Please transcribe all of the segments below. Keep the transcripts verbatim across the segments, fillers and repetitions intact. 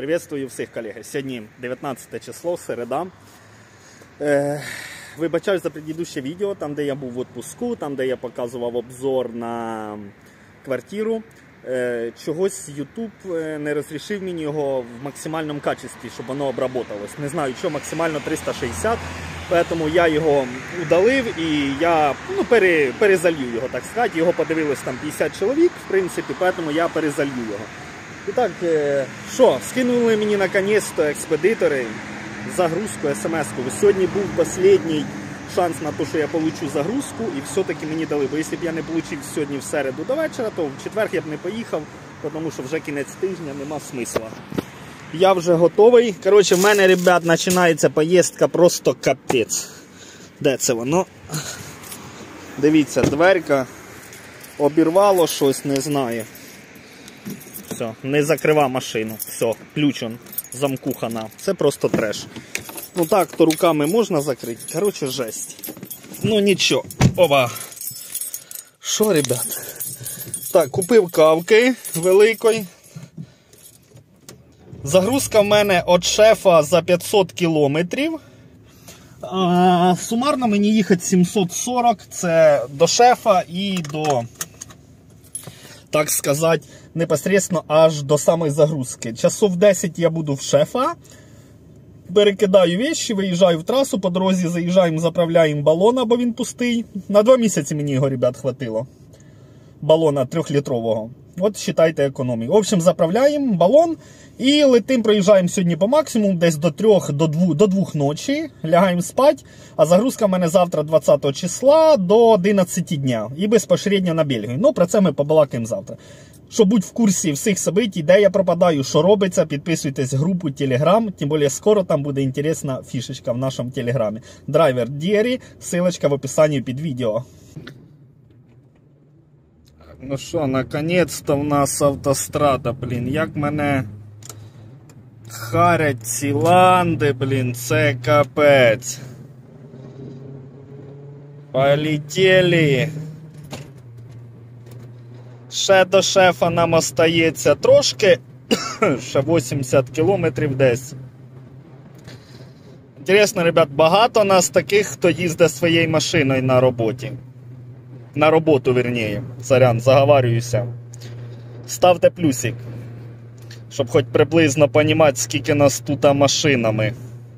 Приветствую всіх, колеги. Сьогодні дев'ятнадцяте число, середа. Е, вибачаюсь за предыдущее відео, там де я був в відпустку, там де я показував обзор на квартиру. Е, чогось YouTube не розрішив мені його в максимальному качестві, щоб воно обработалось. Не знаю, що максимально триста шістдесят, тому я його удалив і я ну, пере, перезалью його, так сказати. Його подивилось там п'ятдесят чоловік, в принципі, тому я перезалью його. І так, що, скинули мені наконець-то експедитори загрузку, смс-ку. Сьогодні був останній шанс на те, що я получу загрузку, і все-таки мені дали. Бо якщо б я не отримав сьогодні в середу до вечора, то в четвер я б не поїхав, тому що вже кінець тижня, нема смисла. Я вже готовий. Коротше, в мене, ребят, починається поїздка просто капець. Де це воно? Дивіться, дверка обірвало щось, не знаю. Все, не закрива машину. Все, ключ он, замкухана. Це просто треш. Ну так, то руками можна закрити. Коротше, жесть. Ну нічого. Опа. Що, ребят? Так, купив кавки великої. Загрузка в мене від шефа за п'ятсот кілометрів. А, сумарно мені їхати сімсот сорок. Це до шефа і до, так сказати, непосредственно аж до самої загрузки. Часов десять я буду в шефа. Перекидаю вещи, виїжджаю в трасу, по дорозі заїжджаємо, заправляємо балона, бо він пустий. На два місяці мені його, ребят, хватило. Балона трьохлітрового. От, считайте, економію. В общем, заправляємо балон і летим, проїжджаємо сьогодні по максимуму, десь до трьох, до двох, до двох ночі, лягаємо спати, а загрузка в мене завтра двадцятого числа до одинадцяти дня. І безпосередньо на Бельгію. Ну, про це ми побалакаємо завтра. Щоб бути в курсі всіх событий, де я пропадаю, що робиться, підписуйтесь в групу Telegram, тим більше скоро там буде інтересна фішечка в нашому Телеграмі. Драйвер Дєрі, ссылочка в описанні під відео. Ну що, наконець-то в нас автострада, блін, як мене харять ці ланди, блін, це капець. Полетіли. Ще до шефа нам остається трошки, ще вісімдесят кілометрів десь. Інтересно, ребят, багато нас таких, хто їздить своєю машиною на роботі. На роботу, верніше. Сорян, заговарююся. Ставте плюсик, щоб хоч приблизно розуміти, скільки нас тут машинами.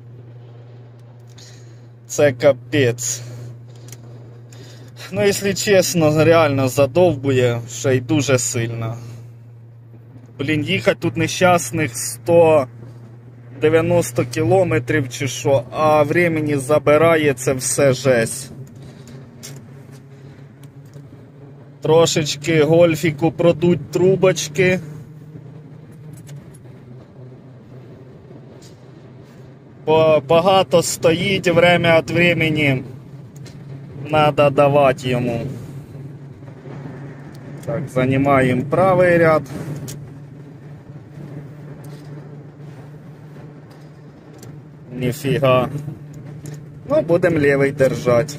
Це капець. Ну, якщо чесно, реально задовбує, ще й дуже сильно. Блін, їхати тут нещасних сто дев'яносто кілометрів чи що, а времени забирає це все жесть. Трошечки гольфіку продуть трубочки. Багато стоїть, время від времени надо давати йому. Так, займаємо правий ряд. Ніфіга. Ну, будемо лівий держати.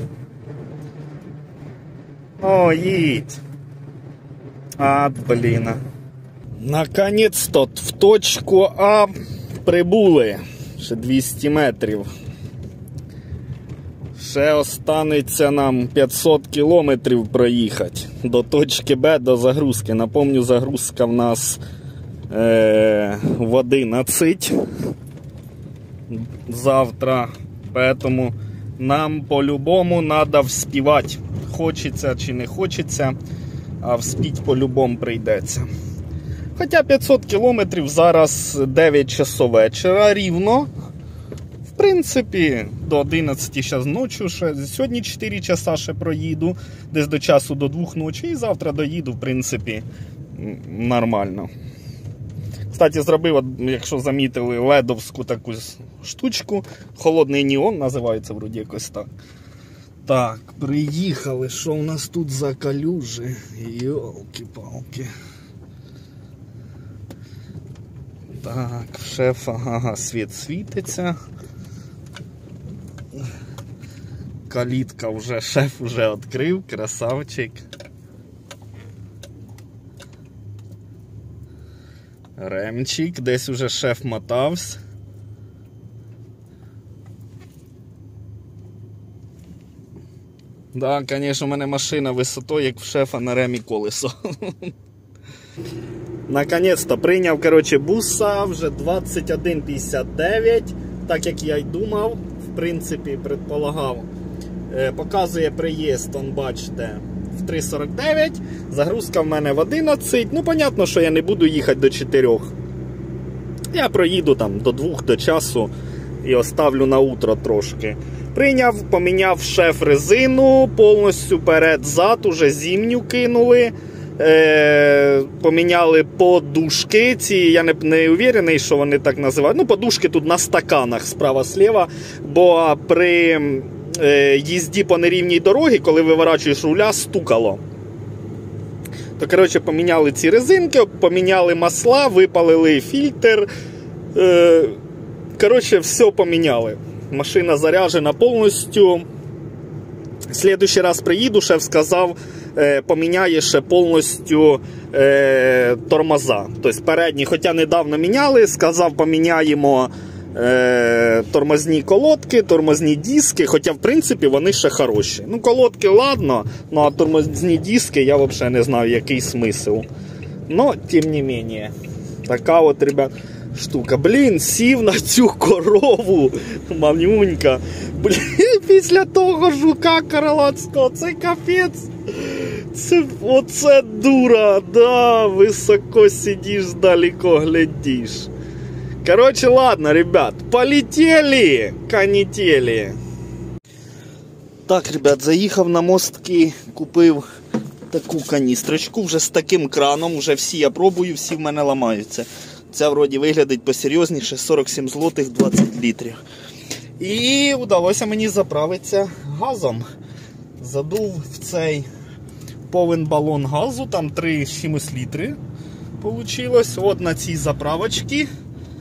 О, їдь. А, блін. Наконець-то в точку А прибули. Ще двісті метрів. Ще останеться нам п'ятсот кілометрів проїхати до точки Б, до загрузки. Напомню, загрузка в нас е, в одинадцять завтра. Тому нам по-любому треба вспівати. Хочеться чи не хочеться, а вспіть по-любому прийдеться. Хоча п'ятсот кілометрів зараз дев'ять часов вечора рівно. В принципі, до одинадцяти зараз ночі, ще, сьогодні чотири часа ще проїду, десь до часу до двох ночі, і завтра доїду, в принципі, нормально. Кстати, зробив, якщо замітили, ледовську таку штучку, холодний неон називається, вроді якось так. Так, приїхали, що у нас тут за калюжі, йолки-палки. Так, шеф, ага, світ світиться. Калітка вже, шеф вже відкрив, красавчик. Ремчик, десь уже шеф мотався. Да, звісно, у мене машина висотою, як в шефа на ремі колесо. Наконець-то прийняв, коротше, буса вже двадцять один п'ятдесят дев'ять, так як я й думав, в принципі, предполагав. Е, показує приїзд, он, бачите, в три сорок дев'ять, загрузка в мене в одинадцять. Ну, понятно, що я не буду їхати до чотирьох. Я проїду там до двох, до часу і оставлю на утро трошки. Прийняв, поміняв шеф резину, повністю перед-зад, уже зимню кинули. Е, поміняли подушки ці, я не, не уверений, що вони так називають. Ну, подушки тут на стаканах справа-сліва, бо при е, їзді по нерівній дорогі, коли виворачуєш руля, стукало. То, коротше, поміняли ці резинки, поміняли масла, випалили фільтр. Е, коротше, все поміняли. Машина заряджена повністю. В следующий раз приїду, шеф сказав, е, поміняє ще повністю е, тормоза. Тобто передні, хоча недавно міняли, сказав, поміняємо е, тормозні колодки, тормозні диски, хоча в принципі вони ще хороші. Ну, колодки ладно, ну а тормозні диски я взагалі не знаю, який смисл. Но, тим не менее, така от, ребят, штука. Блін, сів на цю корову, манюнька. Блін, після того жука королевського, це капець. Це, оце дура, да, високо сидиш, далеко глядиш. Короче, ладно, ребят, полетели, канітелі. Так, ребят, заїхав на мостки, купив таку каністрочку, вже з таким краном, вже всі я пробую, всі в мене ламаються. Ця вроді виглядить посерйозніше, сорок сім злотих, двадцять літрів. І вдалося мені заправитися газом. Задув в цей повен балон газу, там три з чимось літри получилось. От на цій заправочці.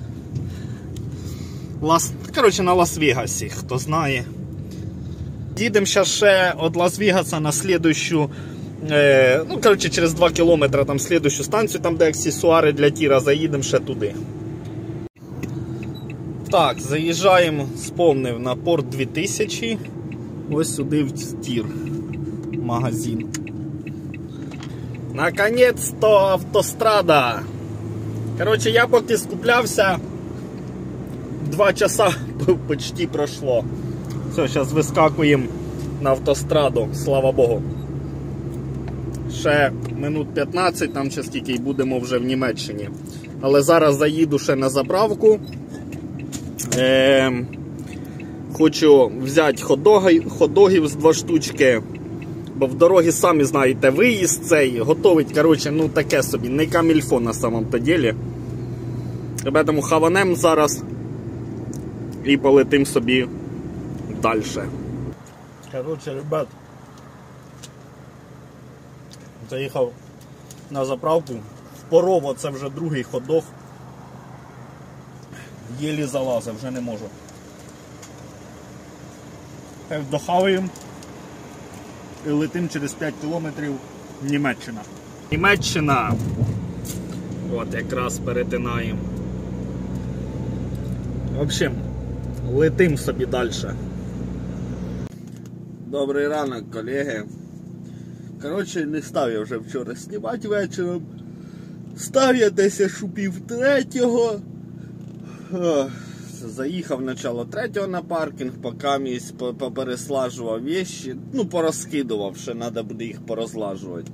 Лас... Коротше, на Лас-Вегасі, хто знає. Їдемо зараз ще від Лас-Вегаса на слідущу, е... ну, коротше, через два кілометри там слідущу станцію, там де аксесуари для тіра, заїдемо ще туди. Так, заїжджаємо, сповнив, на порт дві тисячі. Ось сюди в тір. Магазин. Наконець-то автострада. Коротше, я поки скуплявся, два часа почти пройшло. Все, зараз вискакуємо на автостраду, слава Богу. Ще минут п'ятнадцять, там ще скільки, і будемо вже в Німеччині. Але зараз заїду ще на заправку. Е, хочу взяти хот-догів, хот-догів з два штучки, бо в дорогі, самі знаєте, виїзд цей, готовить, коротше, ну таке собі, не камільфо на самом-то ділі. Тому хаванем зараз і полетим собі далі. Коротше, ребят, заїхав на заправку, в Порово, це вже другий хот-дог. Єлі залазив, вже не можу. Дохаваємо і летим через п'ять кілометрів в Німеччина. Німеччина! От якраз перетинаємо. В общем, летим собі далі. Добрий ранок, колеги. Коротше, не став я вже вчора знімати вечором. Став я десь аж у пів третього. Заїхав начало третього на паркінг, поки місць попереслажував вещи, ну порозкидував, ще треба буде їх порозлажувати.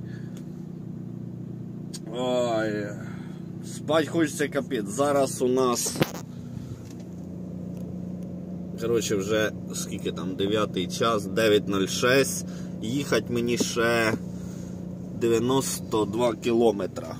Ой, спать хочеться капець. Зараз у нас, коротше, вже скільки там, дев'ятий час, дев'ять нуль шість, їхати мені ще дев'яносто два кілометра.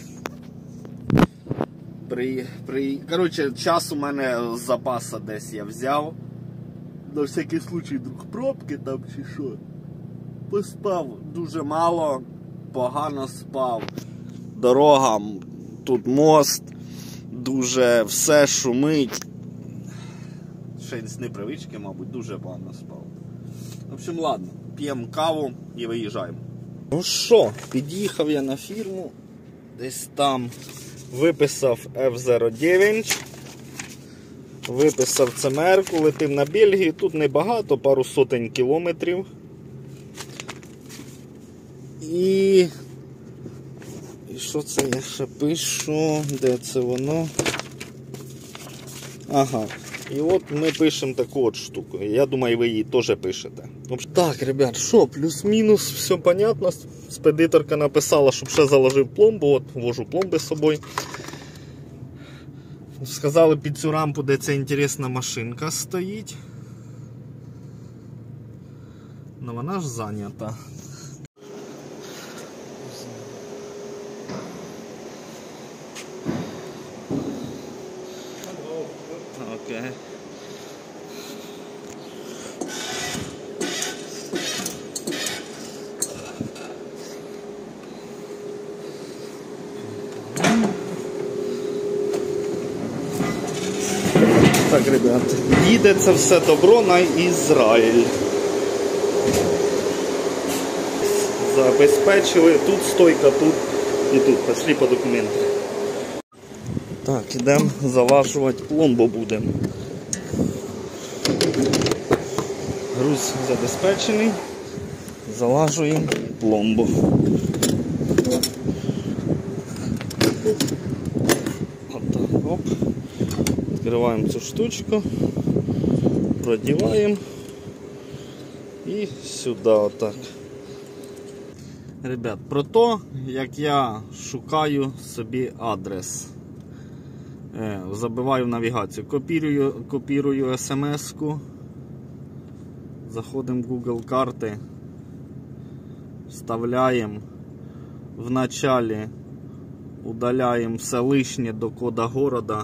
При, при... Коротше, час у мене з запаса десь я взяв. На всякий случай, вдруг пробки там чи що. Поспав дуже мало, погано спав. Дорога, тут мост, дуже все шумить. Ще з непривички, мабуть, дуже погано спав. В общем, ладно, п'ємо каву і виїжджаємо. Ну що, під'їхав я на фірму, десь там виписав еф зero дев'ять, виписав це ем ер-ку, летим на Бельгію, тут небагато, пару сотень кілометрів. І... І що це я ще пишу? Де це воно? Ага. І от ми пишемо таку от штуку. Я думаю, ви її теж пишете. Так, ребят, що, плюс-мінус, все понятно. Спедиторка написала, щоб ще заложив пломбу. От, вожу пломби з собою. Сказали під цю рампу, де ця інтересна машинка стоїть. Ну вона ж зайнята. Окей. Так, ребят, їде це все добро на Ізраїль. Забезпечили, тут стойка, тут і тут. Пішли по документи. Так, ідемо залажувати пломбу будемо. Груз забезпечений. Залажуємо пломбу. Отак, оп. Відкриваємо цю штучку, продіваємо і сюди отак. Ребят, про те, як я шукаю собі адрес. Забиваю в навігацію, копірую, копірую смс-ку, заходимо в Google карти, вставляємо, в началі удаляємо все лишнє до кода города.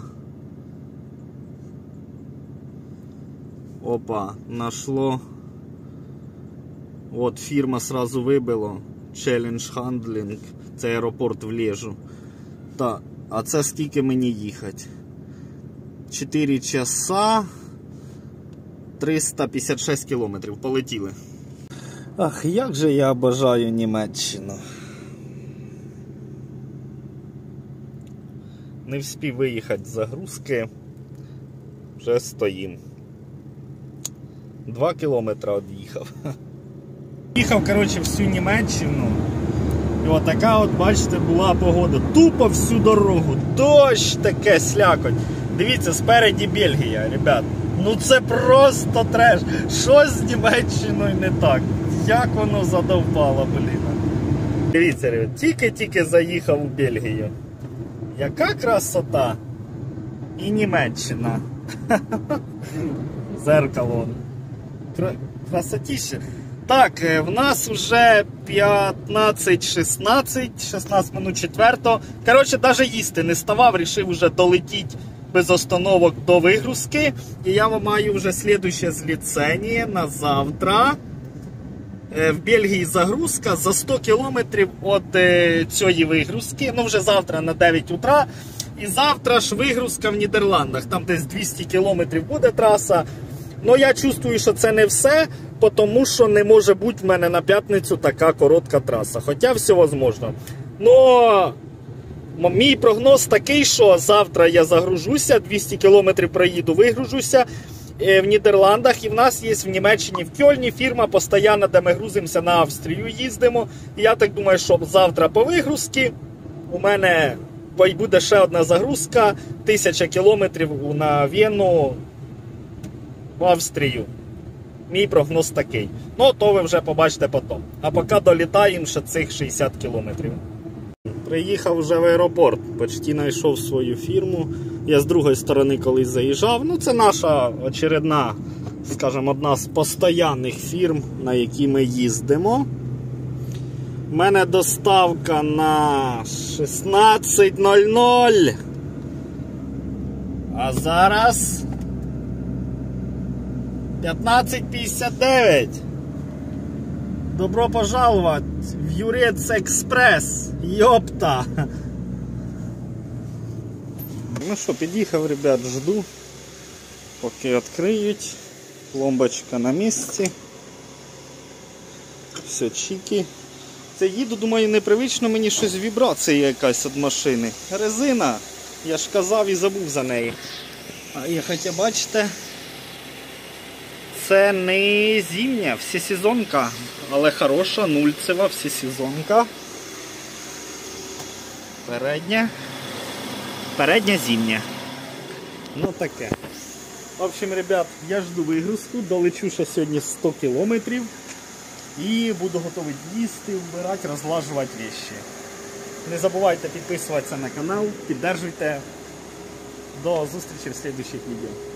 Опа, нашло. От фірма сразу вибило. Challenge Handling. Це аеропорт в Лежу. Та, а це скільки мені їхати? чотири часа триста п'ятдесят шість кілометрів. Полетіли. Ах, як же я обожаю Німеччину. Не встиг виїхати з загрузки. Вже стоїм. Два кілометри від'їхав. Їхав, коротше, всю Німеччину. І от така от, бачите, була погода. Тупо всю дорогу. Дощ таке, слякоть. Дивіться, спереді Бельгія, ребят. Ну це просто треш. Що з Німеччиною не так? Як воно задовбало, блін. Дивіться, ребят, тільки-тільки заїхав у Бельгію. Яка красота. І Німеччина. Зеркало. Красотіще. Так, в нас вже п'ятнадцять шістнадцять, шістнадцять минут четвертого. Коротше, навіть їсти не ставав, вирішив вже долетіти без остановок до вигрузки. І я маю вже слідуще зліцення на завтра. В Бельгії загрузка за сто кілометрів від цієї вигрузки. Ну, вже завтра на дев'ять утра. І завтра ж вигрузка в Нідерландах. Там десь двісті кілометрів буде траса. Ну, я чувствую, що це не все, тому що не може бути в мене на п'ятницю така коротка траса. Хоча все можливо. Ну, мій прогноз такий, що завтра я загружуся, двісті кілометрів проїду, вигружуся в Нідерландах. І в нас є в Німеччині, в Кьольні фірма постійно, де ми грузимося на Австрію, їздимо. І я так думаю, що завтра по вигрузці у мене буде ще одна загрузка, тисяча кілометрів на Вену, в Австрію. Мій прогноз такий. Ну, то ви вже побачите потім. А поки долітаємо ще цих шістдесят кілометрів. Приїхав вже в аеропорт. Почти знайшов свою фірму. Я з другої сторони колись заїжджав. Ну, це наша очередна, скажімо, одна з постійних фірм, на які ми їздимо. У мене доставка на шістнадцять нуль нуль. А зараз п'ятнадцять п'ятдесят дев'ять. Добро пожаловать в Юрець Експрес. Йопта. Ну що, під'їхав, ребят, жду, поки відкриють. Пломбочка на місці. Все чики. Це їду, думаю, непривично мені щось вібрація якась від машини. Резина, я ж казав і забув за неї. А я хоча бачите, це не зимня, всесезонка, але хороша, нульцева, всесезонка. Передня. Передня зимня. Ну таке. В общем, ребят, я жду вигрузку, долечу ще сьогодні сто кілометрів. І буду готовий їсти, вбирати, розлажувати речі. Не забувайте підписуватися на канал, піддержуйте. До зустрічі в наступних відео.